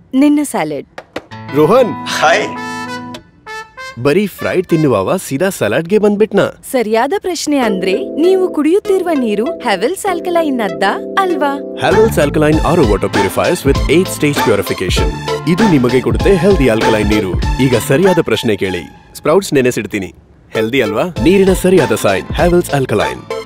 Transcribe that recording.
ನಿನ್ನ salad. Rohan hi. ಬರೀ fried ತಿನ್ನುವವ ಸೀದಾ ಸಲಾಡ್ಗೆ ಬಂದ್ಬಿಟ್ನಾ? ಸರಿಯಾದ ಪ್ರಶ್ನೆ ಅಂದ್ರೆ ನೀವು ಕುಡಿಯುತ್ತಿರುವ ನೀರು ಹೆವೆಲ್ಸ್ ಆಲ್ಕಲೈನ್ ಅದ್ದ ಅಲ್ವಾ? Havells alkaline RO water purifiers with 8 stage purification. ಇದು ನಿಮಗೆ ಕೊಡುತ್ತೆ ಹೆಲ್ದಿ ಆಲ್ಕಲೈನ್ ನೀರು. ಈಗ ಸರಿಯಾದ ಪ್ರಶ್ನೆ ಕೇಳಿ. ಸ್ಪ್ರೌಟ್ಸ್ ನೆನೆಸಿಡ್ತೀನಿ, ಹೆಲ್ದಿ ಅಲ್ವಾ? ನೀರಿನ ಸರಿಯಾದ ಸೈನ್ ಹೆವೆಲ್ಸ್ ಆಲ್ಕಲೈನ್.